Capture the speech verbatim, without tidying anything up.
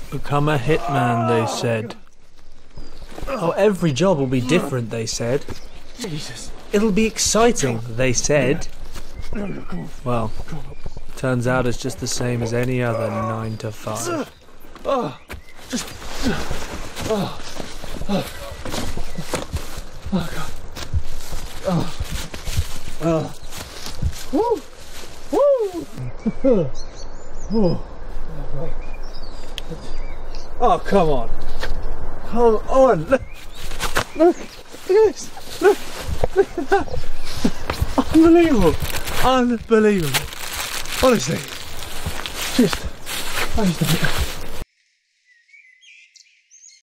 Become a hitman, they said. Oh, every job will be different, they said. Jesus. It'll be exciting, they said. Well, turns out it's just the same as any other nine to five. Oh, just. Oh, oh, oh God. Oh, oh, woo, woo. Oh, oh, come on, come on! Look, look, look at this! Look, look at that! Unbelievable, unbelievable. Honestly, just, I just don't.